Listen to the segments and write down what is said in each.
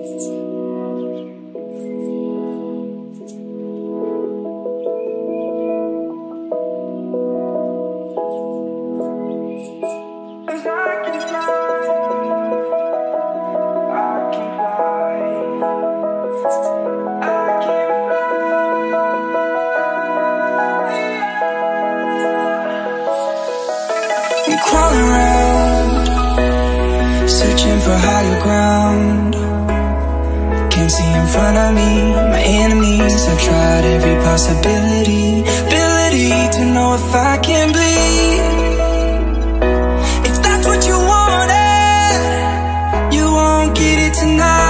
Crawling around, searching for higher ground. Can't see in front of me, my enemies. I've tried every possibility, ability to know if I can bleed. If that's what you wanted, you won't get it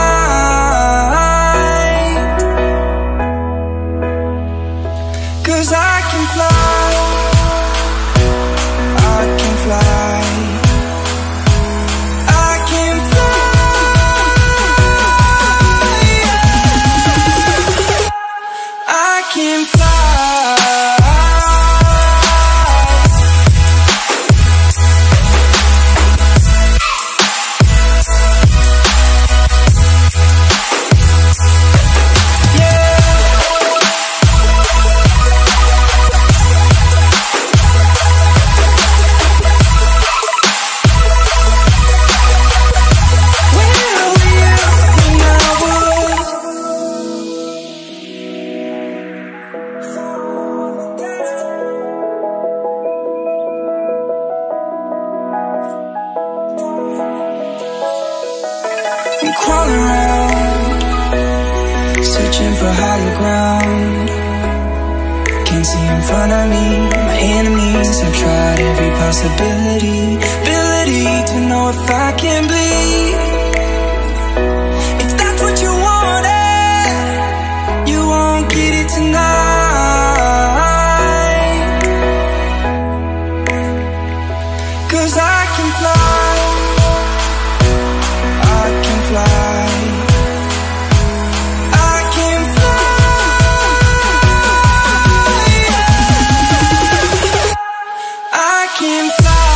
tonight. 'Cause I can fly, I can fly, I can fly, I can fly. I'm crawling around, searching for higher ground. Can't see in front of me, my enemies. I've tried every possibility, ability to know if I can bleed. If that's what you wanted, you won't get it tonight. 'Cause I can fly, I can fly, I can fly, I can fly.